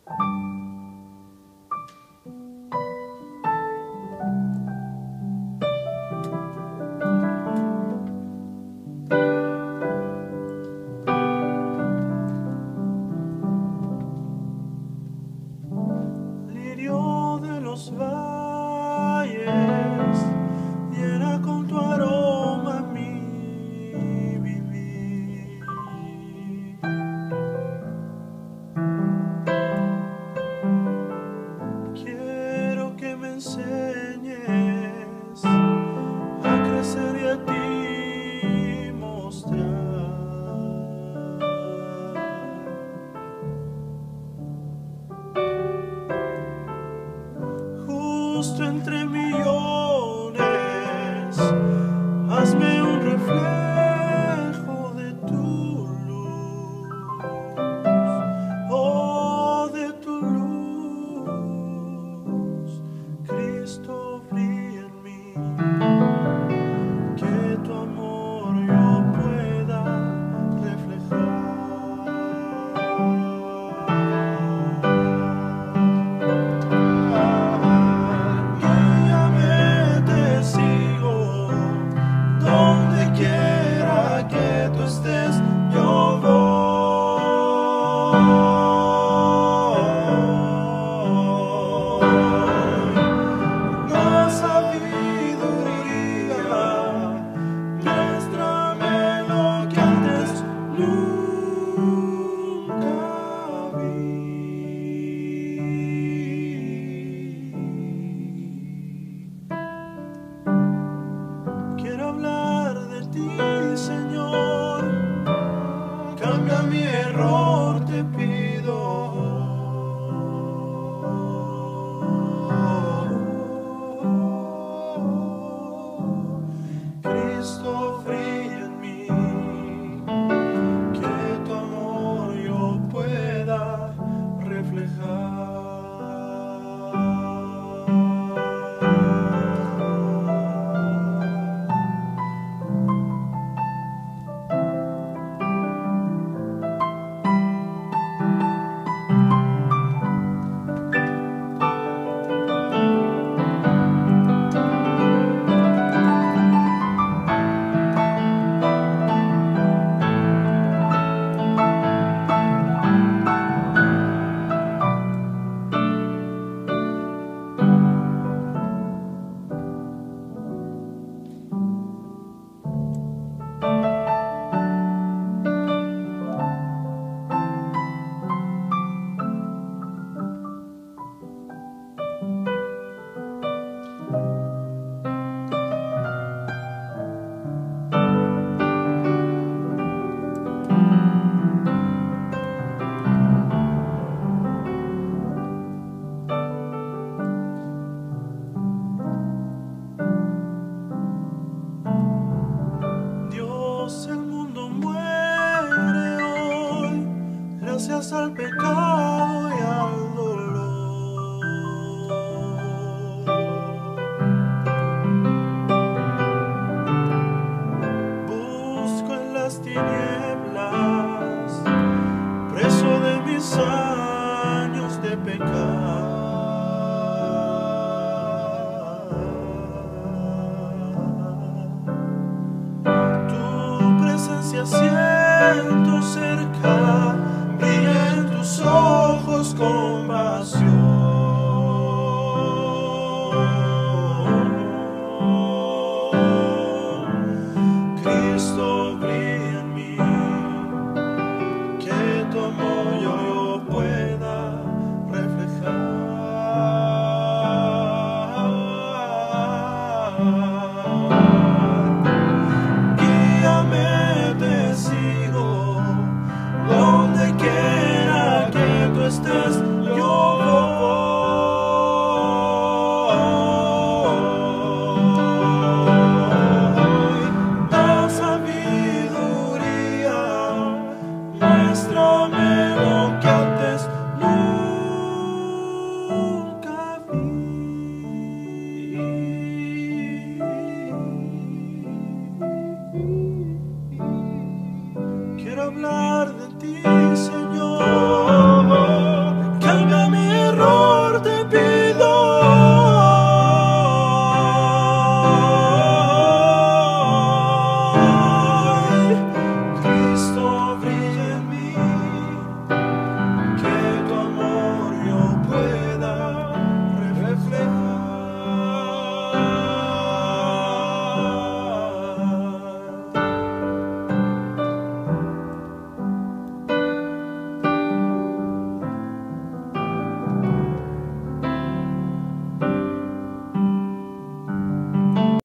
Lirio de los valles, llena con tu aroma mi vivir. Quiero que me enseñes a crecer y a ti mostrar. Justo entre millones, hazme un reflejo de tu luz, oh, de tu luz. Cristo brilla en mí, que tu amor yo pueda reflejar. Yo voy, la sabiduría, muéstrame lo que antes nunca vi. Quiero hablar de ti, Señor. Cambia mi error, te pido. Cristo brilla en mí, que tu amor yo pueda reflejar. Gracias al pecado y al dolor. Busco en las tinieblas, preso de mis años de pecado. Tu presencia siento cerca, brilla en tus ojos con pasión. Cristo brilla en mí, que tu amor yo pueda reflejar. Guíame, te sigo, donde quiera que tú estés, yo voy. Da sabiduría, muéstrame lo que antes nunca vi. Quiero hablar de ti, Señor.